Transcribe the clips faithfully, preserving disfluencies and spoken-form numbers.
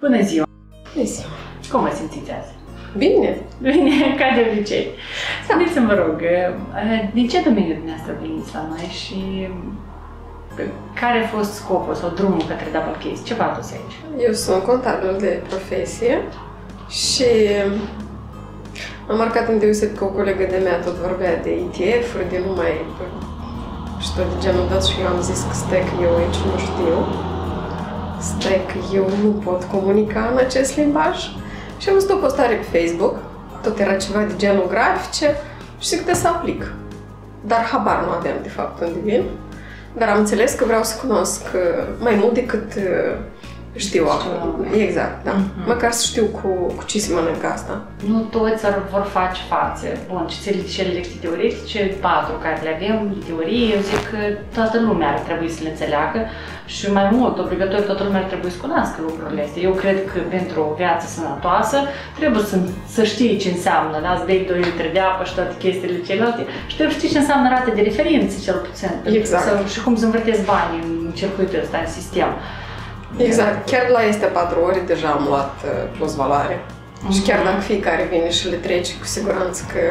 Bună ziua! Bună ziua! Cum vă simțiți azi? Bine! Bine, ca de obicei. Spuneți-mi, vă rog, din ce domeniu dumneavoastră veniți la noi și care a fost scopul sau drumul către Double Case? Ce v-a dus aici? Eu sunt contabil de profesie și am marcat îndeosebit că o colegă de mea tot vorbea de E T F-uri, de numai și tot de genul dat și eu am zis că stai că eu aici nu știu. Stai că eu nu pot comunica în acest limbaj. Și am văzut o postare pe Facebook, tot era ceva de genul grafice și zic că să aplic. Dar habar nu aveam de fapt unde vin. Dar am înțeles că vreau să cunosc mai mult decât știu acum. Exact, da. Uh-huh. Măcar să știu cu, cu ce se mănâncă asta. Nu toți vor face față. Bun, și cele lecții teoretice, patru care le avem, de teorie, eu zic că toată lumea ar trebui să le înțeleagă și mai mult, obligatoriu, toată lumea ar trebui să cunoască lucrurile astea. Eu cred că pentru o viață sănătoasă trebuie să, să știi ce înseamnă, da? Să bei doi litri de apă și toate chestiile celelalte și trebuie să știi ce înseamnă rate de referință, cel puțin. Exact. Să, și cum să învârtesc banii în circuitul ăsta, în sistem. Exact. Chiar la este patru ore deja am luat plus valoare. Uh-huh. Și chiar dacă fiecare vine și le trece, cu siguranță că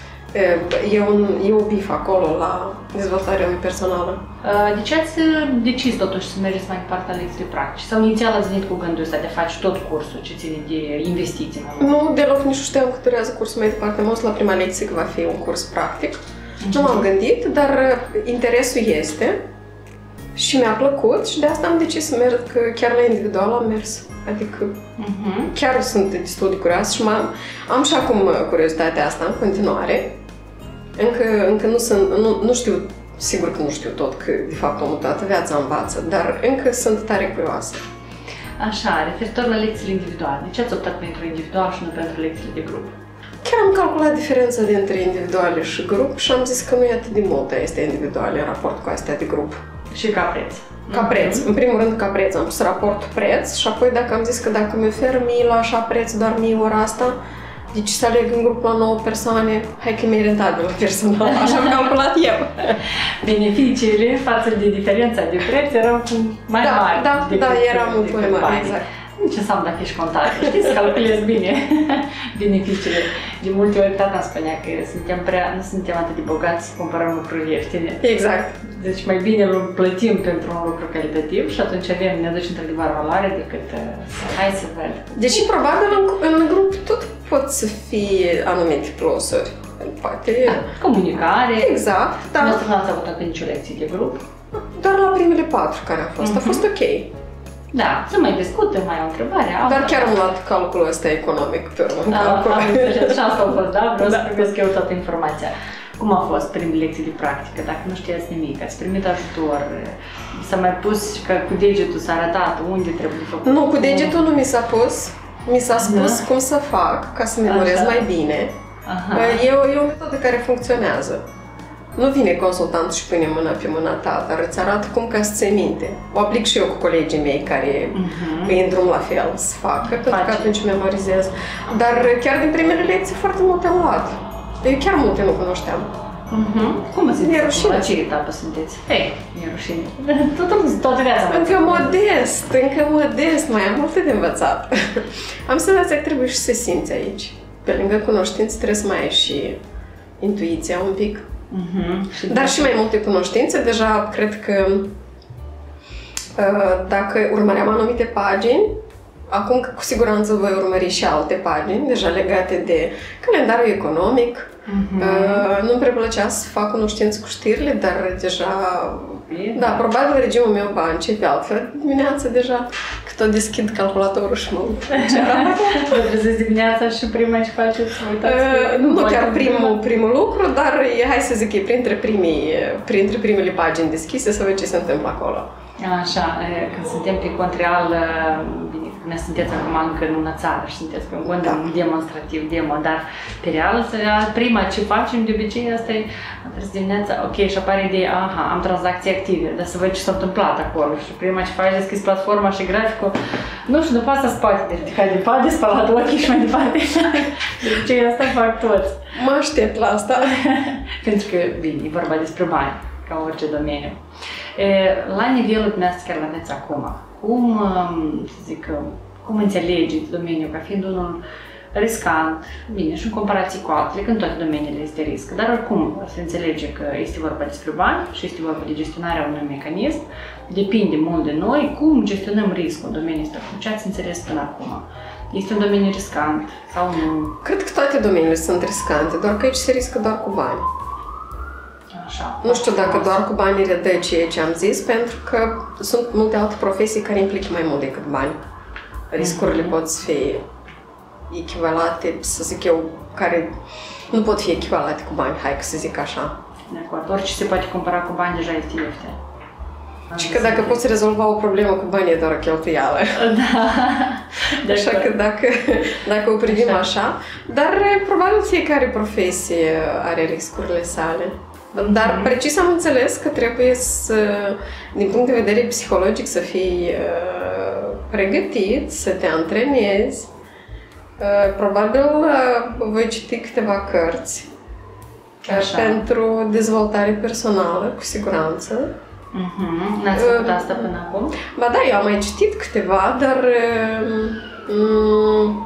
e, un, e o bif acolo la dezvoltarea lui personală. De ce ați decis totuși să mergeți mai departe la lecții practice? Sau inițial ați venit cu gândul ăsta de a face tot cursul ce ține de investiții? Nu, deloc, nici nu știam că durează cursul mai departe. Am auzit la prima lecție că va fi un curs practic. Uh-huh. Nu m-am gândit, dar interesul este. Și mi-a plăcut și de asta am decis să merg, că chiar la individual am mers. Adică uh-huh. chiar sunt destul de curioasă și am, am și acum curiozitatea asta în continuare. Încă, încă nu, sunt, nu, nu știu, sigur că nu știu tot, că de fapt omul toată viața învață, dar încă sunt tare curioasă. Așa, referitor la lecțiile individuale, de ce ați optat pentru individual și nu pentru lecțiile de grup? Chiar am calculat diferența dintre individuale și grup și am zis că nu e atât de multă este individuale în raport cu astea de grup. Și ca preț. Ca preț. Mm-hmm. În primul rând ca preț. Am pus raport preț și apoi dacă am zis că dacă mi oferă mie la așa preț doar mie ora asta, deci să aleg în grup la nouă persoane, hai că mi-e rentabil personal. Așa am calculat eu. Beneficiile față de diferența de preț erau mai da, mari. Da, da, era mult mai mare, exact. Ce înseamnă dacă ești contabil? Știi să calculezi bine beneficiile. De multe ori tata îmi spunea că suntem prea, nu suntem atât de bogați să cumpărăm lucruri ieftine. Exact. Deci mai bine îl plătim pentru un lucru calitativ și atunci avem, ne aduce într-adevăr valoare decât să hai să văd. Deși probabil în, în grup tot pot să fie anumite plusuri. Poate... Da, comunicare. Exact, da. Noastră n-ați avut încă nicio lecție de grup? Doar la primele patru care au fost. Uh-huh. A fost ok. Da, să mai discută, mai o întrebare. Dar chiar am luat calculul ăsta economic pe urmă. Da, am înțeles, și asta a fost, da? Vreau da. să primesc eu toată informația. Cum a fost primele lecții de practică? Dacă nu știați nimic, ați primit ajutor, s-a mai pus că cu degetul s-a arătat unde trebuie făcut? Nu, cu degetul nu mi s-a pus. Mi s-a spus da. cum să fac ca să memorez Așa. mai bine. Aha. E, o, e o metodă care funcționează. Nu vine consultantul și pune mâna pe mâna ta, dar îți arată cum ca să ții minte. O aplic și eu cu colegii mei care uh-huh. îi îndrum la fel să facă, pentru că atunci memorizez. Dar chiar din primele lecții foarte multe am luat. Eu chiar multe nu cunoșteam. Uh-huh. Cum vă simțiți? La ce etapă sunteți? Hei, e rușine. Toată viața. Încă modest, încă modest, mai am multe de învățat. Am senzația că trebuie și să simți aici. Pe lângă cunoștințe trebuie să mai ai și intuiția un pic. Uh-huh. Dar și mai multe cunoștințe. Deja cred că dacă urmăream anumite pagini, acum că cu siguranță voi urmări și alte pagini, deja legate de calendarul economic. Uh-huh. Nu-mi prea plăcea să fac cunoștințe cu știrile, dar deja, Bine. da, probabil regimul meu va începe altfel dimineața deja, că tot deschid calculatorul și mă Vă treziți dimineața și prima ce faceți? Uh, nu chiar primul, primul lucru, dar e, hai să zic, e printre, primii, printre primele pagini deschise să văd ce se întâmplă acolo. Așa, când suntem pe cont real, bine, ne sunteți acum încă în una țară și sunteți pe un cont da. demonstrativ, demo, dar pe real, prima ce facem de obicei, asta e, am trezit dimineața, ok, și apare ideea, aha, am tranzacții active, dar să văd ce s-a întâmplat acolo și prima ce faci, deschizi platforma și graficul, nu știu, după asta spate, deci de care departe, spălat ochii și mai departe, de obicei asta fac toți. Mă aștept la asta. Pentru că, bine, e vorba despre bani, ca orice domeniu. La nivelul dumneavoastră care l-aveți acum, cum, să zic, cum înțelegeți domeniul ca fiind unul riscant, bine, și în comparație cu altele, că în toate domeniile este risc, dar oricum se înțelege că este vorba despre bani și este vorba de gestionarea unui mecanism, depinde mult de noi cum gestionăm riscul în domeniul ăsta, ce ați înțeles până acum. Este un domeniu riscant sau nu? Cred că toate domeniile sunt riscante, doar că aici se riscă doar cu bani. Așa. Nu știu dacă doar cu banii redă ceea ce am zis, pentru că sunt multe alte profesii care implică mai mult decât bani. Riscurile mm-hmm. pot fi echivalate, să zic eu, care nu pot fi echivalate cu bani, hai că să zic așa. De acord, orice se poate compara cu bani deja este ieftin. Și că dacă poți rezolva o problemă cu bani, e doar o cheltuială. Da. Așa că dacă, dacă o privim așa. așa, dar probabil fiecare profesie are riscurile sale. Dar mm-hmm. precis am înțeles că trebuie să, din punct de vedere psihologic, să fii uh, pregătit, să te antrenezi. Uh, probabil uh, voi citi câteva cărți uh, pentru dezvoltare personală, cu siguranță. Mm-hmm. N-ați făcut uh, asta până acum? Ba da, eu am mai citit câteva, dar uh, um,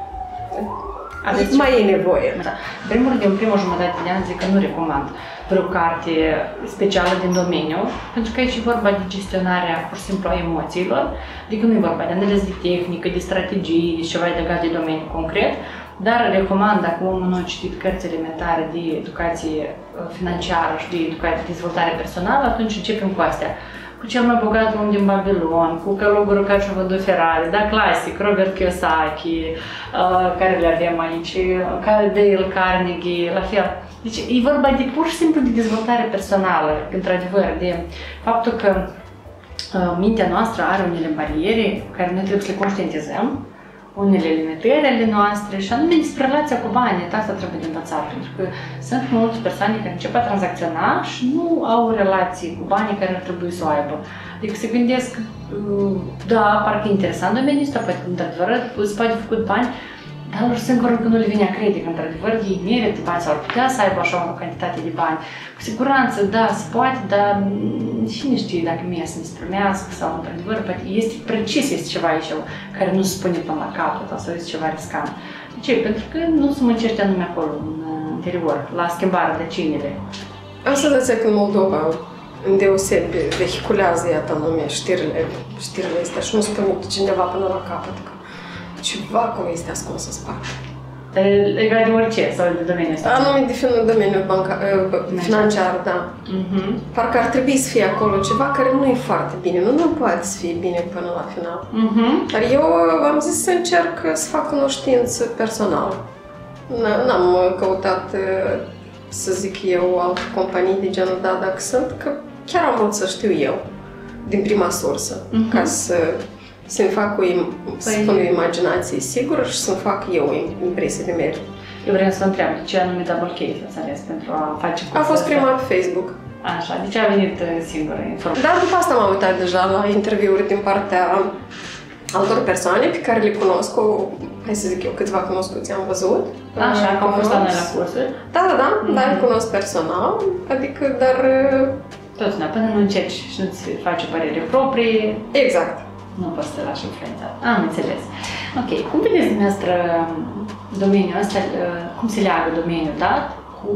mai e nevoie. Da. În primul rând, în prima jumătate de an zic că nu recomand vreo carte specială din domeniu, pentru că aici e vorba de gestionarea, pur și simplu, a emoțiilor, adică nu e vorba de analiză de tehnică, de strategii, de ceva legat de domeniu concret, dar recomand, dacă omul nu a citit cărți elementare de educație financiară și de educație, de dezvoltare personală, atunci începem cu astea. Cu cel mai bogat om din Babilon, cu călugărul care și-a vândut Ferrari, da, clasic, Robert Kiyosaki, uh, care le avem aici, Dale Carnegie, la fel. Deci e vorba de pur și simplu de dezvoltare personală, într-adevăr, de faptul că uh, mintea noastră are unele bariere care noi trebuie să le conștientizăm, unele limitări ale noastre și anume despre relația cu banii, asta trebuie de învățat, pentru că sunt multe persoane care încep a tranzacționa și nu au relații cu banii care ar trebui să o aibă. Adică se gândesc, da, parcă e interesant domeniul ăsta, poate că într-adevăr îți poate făcut bani, dar lor singur încă nu le vine a crede că într-adevăr ei merită bani sau ar putea să aibă așa o cantitate de bani. Cu siguranță, da, se poate, dar cine știe dacă mie să ne spunească sau într-adevăr, poate este precis, este ceva aici care nu se spune până la capăt sau este ceva riscant. De ce? Pentru că nu se muncește anume acolo, în interior, la schimbarea decenile. Asta dați că în Moldova, îndeosebi, vehiculează, iată, anume, știrile, știrile astea și nu spune cineva până la capăt că ceva acolo este ascuns în spate. Legat de orice sau de domeniul ăsta? Anume de domeniul bancar, financiar, da. Uh-huh. Parcă ar trebui să fie acolo ceva care nu e foarte bine, nu, nu poate să fie bine până la final. Uh-huh. Dar eu am zis să încerc să fac cunoștință personală. N-am căutat, să zic eu, alte companii de genul, da, dacă sunt, că chiar am vrut să știu eu, din prima sursă, uh-huh. ca să să-mi fac o, păi... o imaginație sigură și să-mi fac eu impresii de mele. Eu vreau să vă întreb, de ce anume Double Case ați ales pentru a face cursul? A fost prima pe Facebook. Așa, de ce a venit singură informația? Dar după asta m-am uitat deja la interviuri din partea altor persoane pe care le cunosc, o, hai să zic eu, câțiva cunoscuți am văzut. Așa, că au fost la noi la cursuri? Da, da, da, mm-hmm. dar îi cunosc personal, adică, dar... Tot, da, până nu încerci și nu-ți faci o părere proprie... Exact. Nu poți să te lași influențat. Am înțeles. Ok. Cum vedeți dumneavoastră domeniul ăsta, cum se leagă domeniul dat cu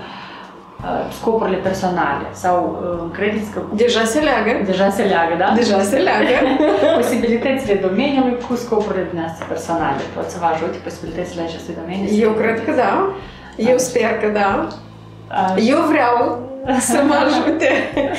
uh, scopurile personale? Sau uh, credeți că... Deja se leagă. Deja se leagă, da? Deja se leagă. Posibilitățile domeniului cu scopurile dumneavoastră personale. Pot să vă ajute posibilitățile acestui domeniu? Eu cred că da. Eu sper că da. Așa. Eu vreau să mă ajute.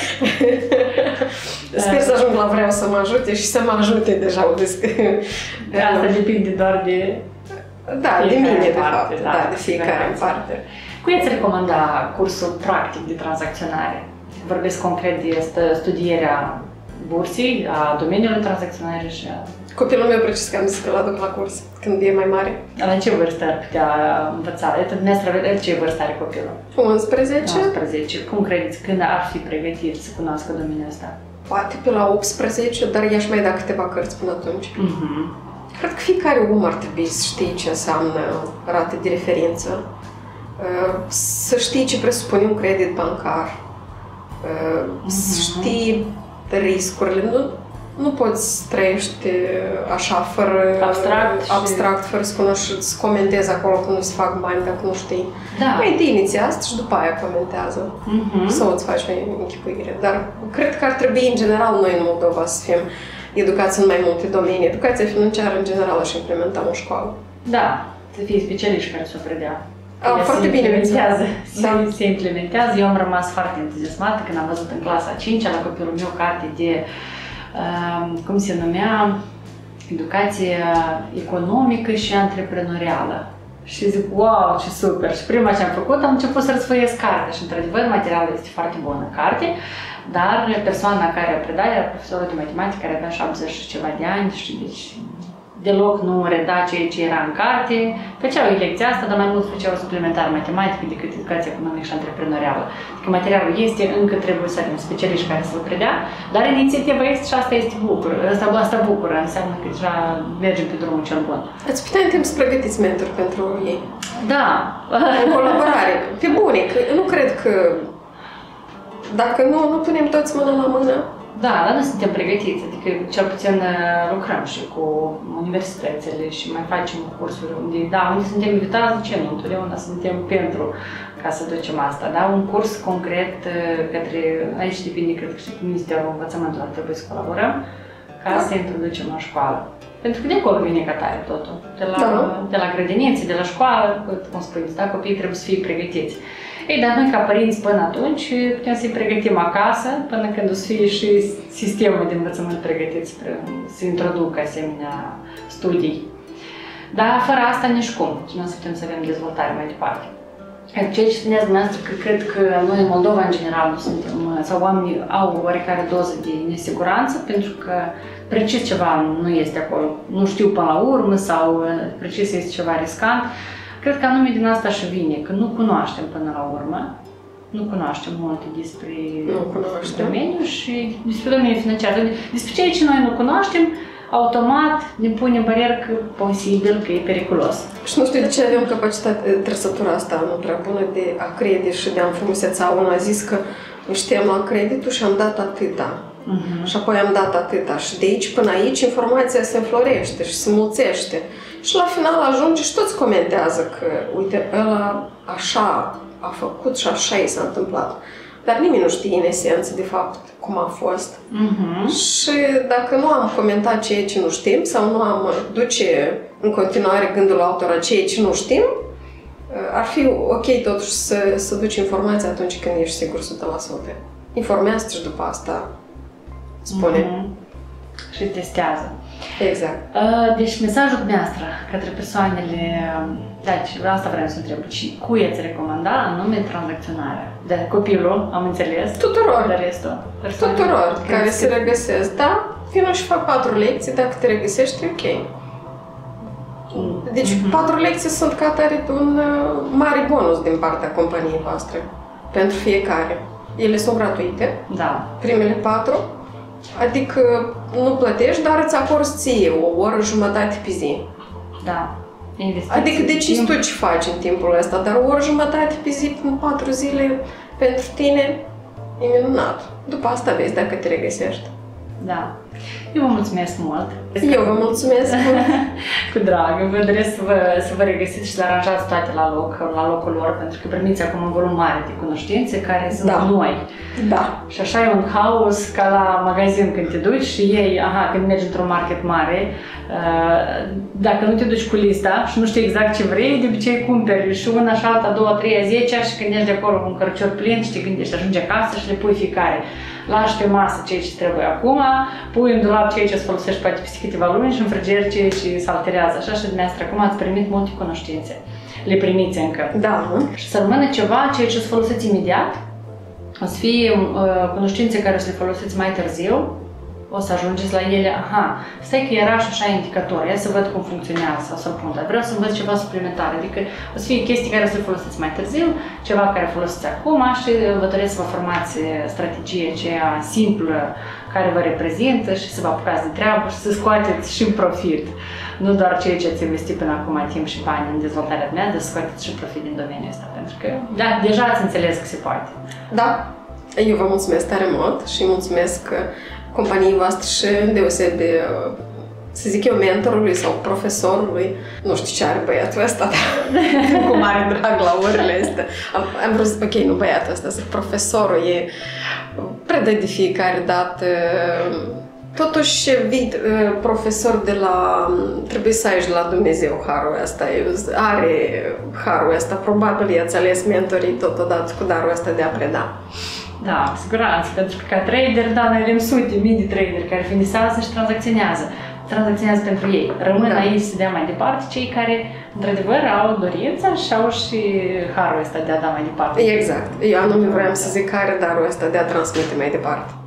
Sper să ajung la vreau să mă ajute și să mă ajute deja. Asta depinde doar de... Da, de mine, de fapt. Da, da, de fiecare în parte. Cui ați recomanda cursul practic de tranzacționare? Vorbesc concret de studierea bursii, a domeniului tranzacționare și a... Copilul meu precis că am zis că l-aduc la curs când e mai mare. La ce vârstă ar putea învăța? Dumneavoastră, ce vârstă are copilul? unsprezece. unsprezece. Cum credeți? Când ar fi pregătit să cunoască domeniul ăsta? Poate pe la optsprezece, dar i-aș mai da câteva cărți până atunci. Uh-huh. Cred că fiecare om ar trebui să știe ce înseamnă rate de referință, să știe ce presupune un credit bancar, uh-huh. să știe riscurile. Nu, nu poți trăiești așa, fără abstract, abstract și... fără să cunoști, să comentezi acolo că nu se fac bani dacă nu știi. Da. Mai întâi inițiază și după aia comentează. Uh-huh. Sau îți faci o închipuire. Dar cred că ar trebui, în general, noi în Moldova să fim educați în mai multe domenii. Educația financiară, în general, aș implementa în școală. Da, să fie specialiști care să o predea. A, foarte bine. Implementează, da. se, se implementează. Eu am rămas foarte entuziasmată când am văzut în clasa a cincea la copilul meu carte de, uh, cum se numea, educație economică și antreprenorială. Și zic, wow, ce super! Și prima ce am făcut, am început să răsfoiesc cartea și, într-adevăr, materialul este foarte bun în carte, dar persoana care o preda era profesorul de matematică, care avea șaptezeci și ceva de ani și deci deloc nu reda ceea ce era în carte. Făceau ei lecția asta, dar mai mult făceau suplimentar matematică decât educație economică și antreprenorială. Adică materialul este, încă trebuie să avem specialiști care să-l predea, dar inițiativa este și asta este bucur. Asta, asta bucură, înseamnă că deja mergem pe drumul cel bun. Ați putea în timp să pregătiți mentor pentru ei? Da. În colaborare. Pe bune, că nu cred că dacă nu, nu punem toți mâna la mână. Da, dar nu suntem pregătiți, adică cel puțin lucrăm și cu universitățile și mai facem cursuri unde, da, unde suntem invitați, de ce nu? Întotdeauna suntem pentru ca să ducem asta, da? Un curs concret către, aici depinde, cred că și cu Ministerul Învățământului ar trebui să colaborăm ca da. Să introducem în școală. Pentru că de acolo vine ca tare totul, de la, da. De la grădinițe, de la școală, cum spuneți, da? Copiii trebuie să fie pregătiți. Ei, dar noi, ca părinți, până atunci, putem să-i pregătim acasă, până când o să fie și sistemul de învățământ pregătit să introducă asemenea studii. Dar fără asta nici cum, nu o să putem să avem dezvoltare mai departe. Ceea ce spuneați dumneavoastră, că cred că noi în Moldova, în general, nu suntem, sau oamenii au oarecare doză de nesiguranță, pentru că precis ceva nu este acolo, nu știu până la urmă, sau precis este ceva riscant. Cred că anume din asta și vine, că nu cunoaștem până la urmă, nu cunoaștem multe despre, despre domeniu și despre domeniul financiar. Despre ceea ce noi nu cunoaștem, automat ne punem barieră că posibil că e periculos. Și nu știu de ce avem capacitatea, trăsătura asta nu prea bună de a crede și de a înfrumuseța. Unul a zis că știam la creditul și am dat atâta. Uh-huh. Și apoi am dat atâta. Și de aici până aici informația se înflorește și se mulțește. Și la final ajunge și toți comentează că, uite, ăla așa a făcut și așa i s-a întâmplat. Dar nimeni nu știe în esență, de fapt, cum a fost. Uh-huh. Și dacă nu am comentat ceea ce nu știm sau nu am duce în continuare gândul altora ceea ce nu știm, ar fi ok totuși să, să duci informația atunci când ești sigur o sută la sută. Informează-te și după asta spune. Uh-huh. Și testează. Exact. Deci mesajul dumneavoastră către persoanele, deci asta vreau să întreb, și cui ați recomanda anume tranzacționarea? De copilul, am înțeles? Tuturor. De restul? Tuturor care se regăsesc, da? Vino și fac patru lecții, dacă te regăsești, ok. Deci mm-hmm. patru lecții sunt ca tare un mare bonus din partea companiei voastre pentru fiecare. Ele sunt gratuite. Da. Primele patru. Adică nu plătești, dar îți acorzi ție o oră, jumătate pe zi. Da. Investiții. Adică decizi tu ce faci în timpul ăsta, dar o oră, jumătate pe zi, în patru zile, pentru tine, e minunat. După asta vezi dacă te regăsești. Da. Eu vă mulțumesc mult. Eu vă mulțumesc mult. Cu drag. Vă doresc să vă, să vă regăsiți și să aranjați toate la loc, la locul lor, pentru că primiți acum un volum mare de cunoștințe care sunt da. Noi. Da. Și așa e un haos ca la magazin când te duci și ei, aha, când mergi într-un market mare, dacă nu te duci cu lista și nu știi exact ce vrei, de obicei cumperi și una și alta, a doua, a treia, zecea și când ești de acolo cu un cărcior plin și te gândești, ajungi acasă și le pui fiecare. Lași pe masă ceea ce trebuie acum, pui în dulap ceea ce îți folosești poate peste câteva luni și în frigider ceea ce se alterează. Așa și dumneavoastră acum ați primit multe cunoștințe. Le primiți încă. Da. Și să rămână ceva, ceea ce o să folosiți imediat, o să fie uh, cunoștințe care o să le folosiți mai târziu, o să ajungeți la ele, aha, stai că era și așa indicator, ia să văd cum funcționează sau să-l pun, dar vreau să învăț ceva suplimentar, adică o să fie chestii care o să le folosiți mai târziu, ceva care folosiți acum și vă doresc să vă formați strategie aceea simplă care vă reprezintă și să vă apucați de treabă și să scoateți și profit. Nu doar ceea ce ați investit până acum timp și bani în dezvoltarea mea, dar să scoateți și profit din domeniul ăsta, pentru că da, deja ați înțeles că se poate. Da, eu vă mulțumesc tare mult și mulțumesc companiei voastre și îndeosebi, să zic eu, mentorului sau profesorului. Nu știu ce are băiatul ăsta, dar cu mare drag la orele astea. Am, am vrut să zic, ok, nu băiatul ăsta, zic profesorul, e predă de fiecare dată. Totuși, vii profesor de la... Trebuie să ai de la Dumnezeu harul ăsta. Are harul ăsta. Probabil i-ați ales mentorii totodată cu darul ăsta de a preda. Da, cu siguranță, pentru că ca trader, da, noi avem sute, mii de traderi care finisează și tranzacționează. Tranzacționează pentru ei. Rămân da. aici să dea mai departe cei care, într-adevăr, au dorința și au și harul ăsta de a da mai departe. Exact. Eu anume vreau să zic care darul ăsta de a transmite mai departe.